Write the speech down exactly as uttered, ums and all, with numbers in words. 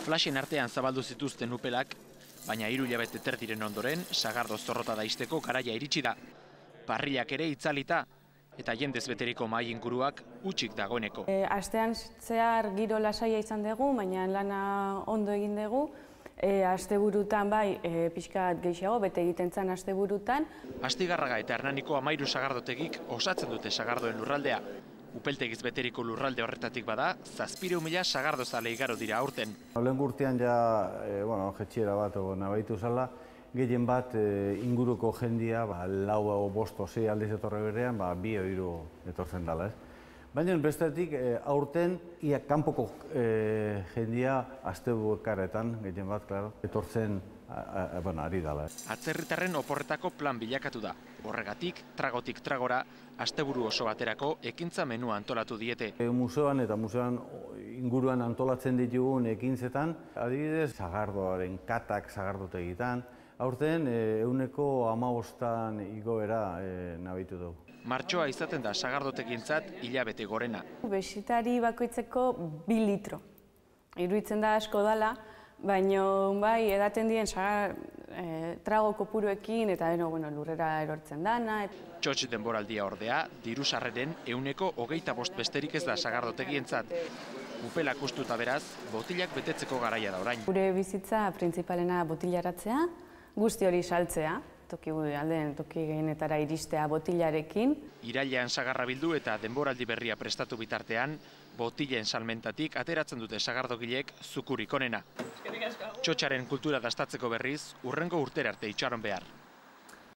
Flashen artean zabaldu zituzten upelak, baina hiru hilabete terdiren ondoren, sagardo zorrota daisteko garaia iritsi da. Parrilak ere itzalita, eta jendez beteriko mahai inguruak hutsik dagoeneko. E, astean zehar giro lasaia izan dugu, baina lana ondo egin dugu. E, asteburutan bai, e, pixkat gehiago, bete egiten zen asteburutan. Astigarraga eta Hernaniko hamairu sagardotegik osatzen dute sagardoen lurraldea. Upeltegiz beteriko lurralde horretatik bada, zazpireun mila sagardozale igaro dira aurten. Lehen urtean ja, e, bueno, jetxiera bat nabaitu zala, gehien bat e, inguruko jendia, ba, lau o bost o sei aldiz etorre berean, ba, bi o hiru etortzen dela, ez? Baina bestetik, e, aurten, ia kanpoko e, jendia astebukaretan, gehien bat, klaro, etortzen a, a, bueno, ari dela. Atzerritarren oporretako plan bilakatu da. Horregatik, tragotik tragora, asteburu oso baterako ekintza menua antolatu diete. E, museoan eta museoan inguruan antolatzen ditugun ekintzetan, adibidez, sagardoaren katak sagardotegitan, aurten ehuneko hamabostan igoera e, nabitu dugu. Martxoa izaten da sagardotegintzat hilabete gorena. Besitari bakoitzeko bi litro. Iruditzen da asko dala, baina bai edaten dien sagar, e, trago kopuruekin eta eno, bueno, lurrera erortzen dana. Txotx denboraldia ordea, diru sarreren ehuneko hogeita bost besterik ez da sagardotegientzat. Upelak ustuta beraz, botilak betetzeko garaia da orain. Gure bizitza printzipalena botilaratzea, guzti hori saltzea, toki alden toki gehienetara iristea botilarekin. Irailean sagarra bildu eta denboraldi berria prestatu bitartean, botilen salmentatik ateratzen dute sagardogilek zukurik onena. Txotxaren kultura dastatzeko berriz, hurrengo urtera arte itxaron behar.